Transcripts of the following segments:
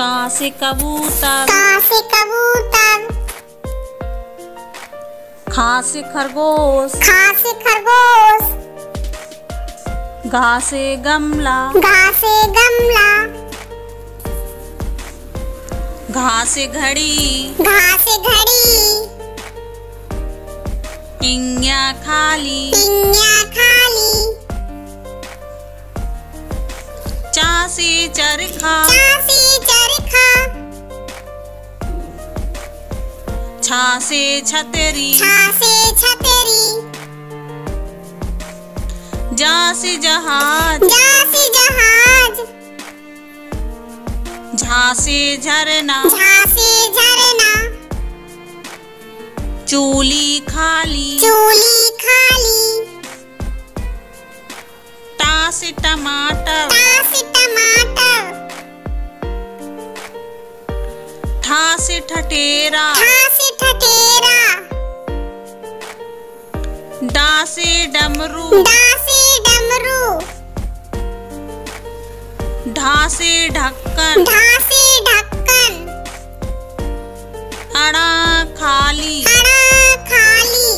का से कबूतर, का से कबूतर। खा से खरगोश, खा से खरगोश। गा से गमला, गा से गमला। घा से घड़ी, घा से घड़ी। इन्या खाली, इन्या खाली। चा से चरखा, चा से चरखा। छा से छतरी, छा से छतरी। जा से जहाज, जा से जहाज। झा से झरना, झा से झरना। चूली खाली, चूली खाली। टा से टमाटर, टा से टमाटर। ठा से ठठेरा, ठा से ठठेरा। डा से डमरू, डा से डमरू। ढा से ढक्कन, ढा से ढक्कन। अड़ा खाली, अड़ा खाली।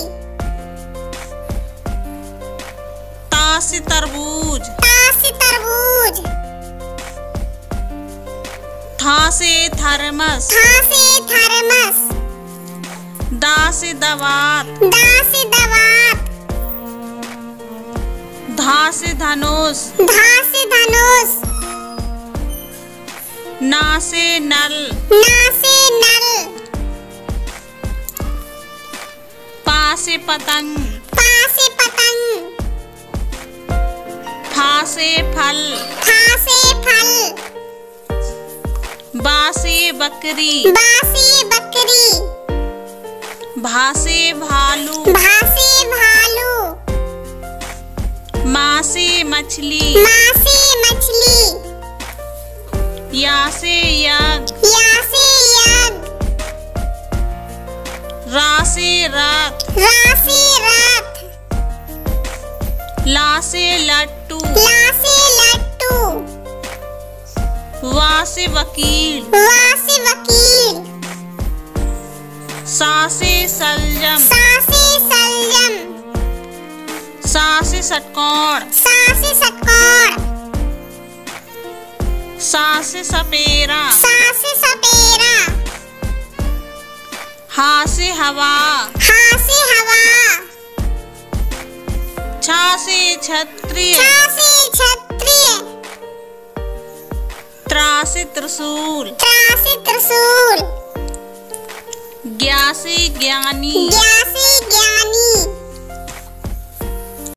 ता से तरबूज, ता से तरबूज। था से थर्मस, था से थर्मस। दा से दवात, दा से दवात। धा से धनुष, धा से धनुष। ना से नल, ना से नल। पा से पतंग, पा से पतंग। फा से फल, फा से फल। बा से बकरी, बा से बकरी। भा से भालू, भा से भालू। माँ से मछली, माँ से मछली। या से यज्ञ, या से यज्ञ। रा से रथ, रा से रथ। ला से लट्टू, ला से लट्टू। वा से वकील, वा से वकील। सा से सलजम, सा से सलजम। सा से षटकोण, सा से षटकोण। सा से सपेरा, सा से सपेरा। हा से हवा, हा से हवा। छा से क्षत्रिय, छा से क्षत्रिय। त्रा से त्रिशूल, त्रा से त्रिशूल। ज्ञा से ज्ञानी, ज्ञा